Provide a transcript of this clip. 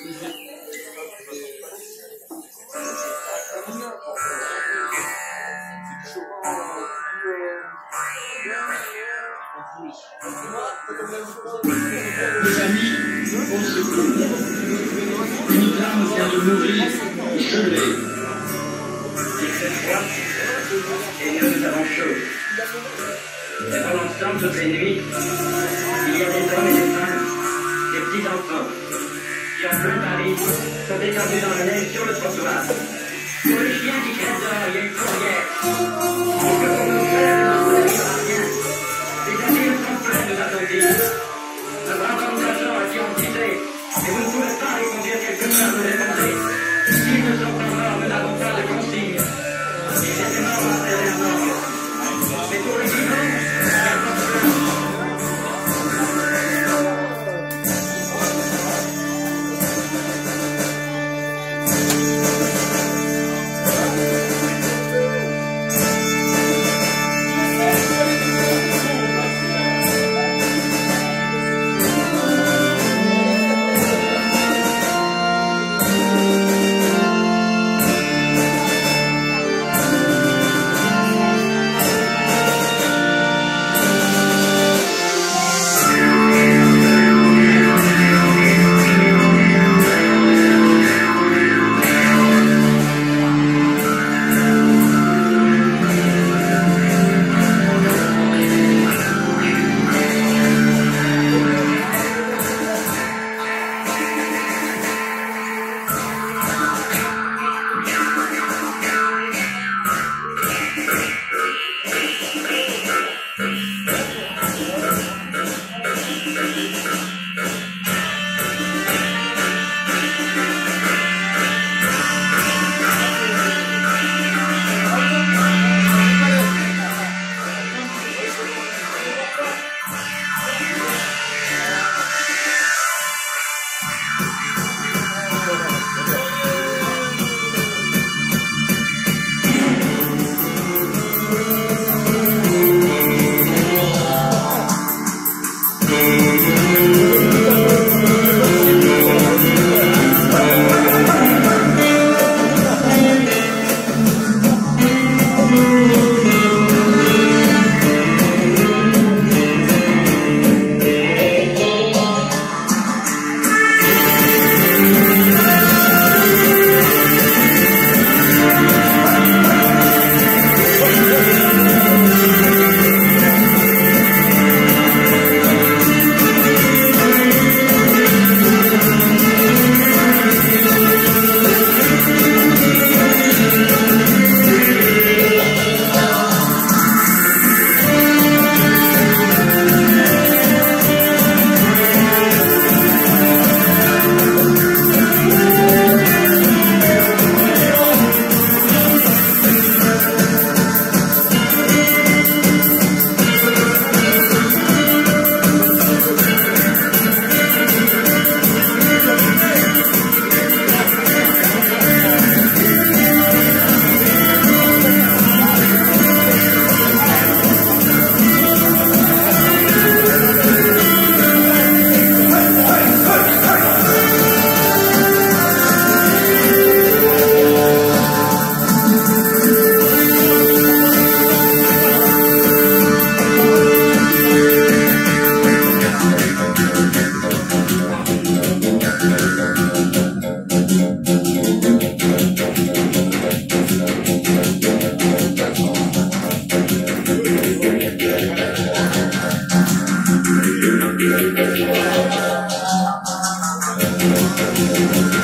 Les amis, au secours. Une dame vient de mourir, gelée. Et cette fois, et nous avons chaud. Et pendant ce temps, toutes les nuits, il y a des hommes et des femmes, des petits enfants, qui en plein Paris sont étendus dans la neige sur le trottoir. Pour les chiens qui crèvent dehors, il y a une fourrière. Et que pour nous faire, nous n'arrivera rien. Les asiles sont pleins de bâtons. Un grand nombre d'agents à qui on disait, mais vous ne pouvez pas les conduire quelque part, vous répondez. S'ils ne sont pas morts, nous n'avons pas de consigne. Et c'était mort après la mort. Mais pour les vivants, il n'y a pas de place. Thank you.